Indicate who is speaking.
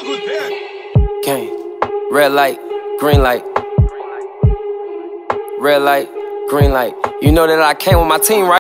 Speaker 1: Gang. Red light, green light. Red light, green light. You know that I came with my team, right?